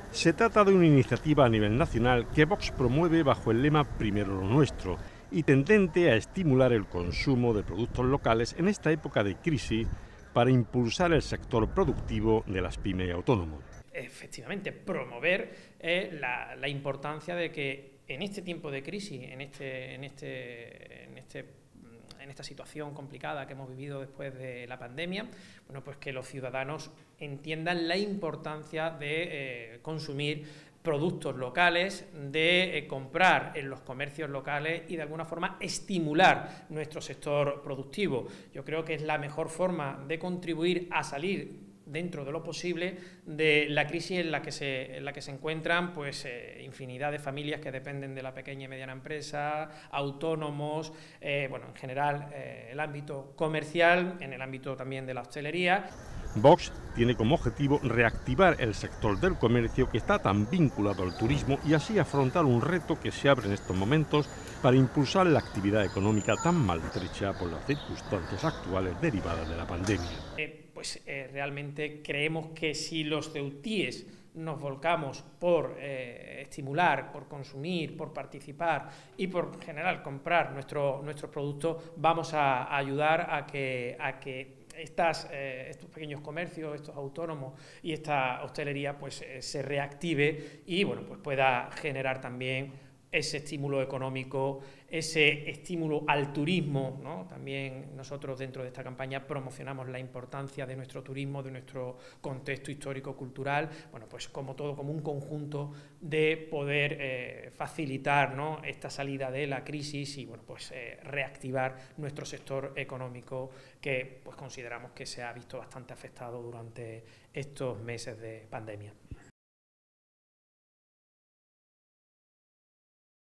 Se trata de una iniciativa a nivel nacional que Vox promueve bajo el lema Primero lo nuestro y tendente a estimular el consumo de productos locales en esta época de crisis para impulsar el sector productivo de las pymes y autónomos. Efectivamente, promover la importancia de que en este tiempo de crisis, en esta situación complicada que hemos vivido después de la pandemia, bueno, pues que los ciudadanos entiendan la importancia de consumir productos locales, de comprar en los comercios locales y de alguna forma estimular nuestro sector productivo. Yo creo que es la mejor forma de contribuir a salir dentro de lo posible de la crisis en la que se encuentran pues infinidad de familias que dependen de la pequeña y mediana empresa, autónomos, bueno, en general el ámbito comercial, en el ámbito también de la hostelería. Vox tiene como objetivo reactivar el sector del comercio que está tan vinculado al turismo y así afrontar un reto que se abre en estos momentos para impulsar la actividad económica tan maltrecha por las circunstancias actuales derivadas de la pandemia. Realmente creemos que si los ceutíes nos volcamos por estimular, por consumir, por participar y por en general comprar nuestros productos, vamos a ayudar a que estos pequeños comercios, estos autónomos y esta hostelería pues se reactive y bueno, pues pueda generar también ese estímulo económico, ese estímulo al turismo, ¿no? También nosotros dentro de esta campaña promocionamos la importancia de nuestro turismo, de nuestro contexto histórico-cultural, bueno, pues como todo, como un conjunto de poder facilitar, ¿no?, esta salida de la crisis y bueno, pues reactivar nuestro sector económico que pues consideramos que se ha visto bastante afectado durante estos meses de pandemia.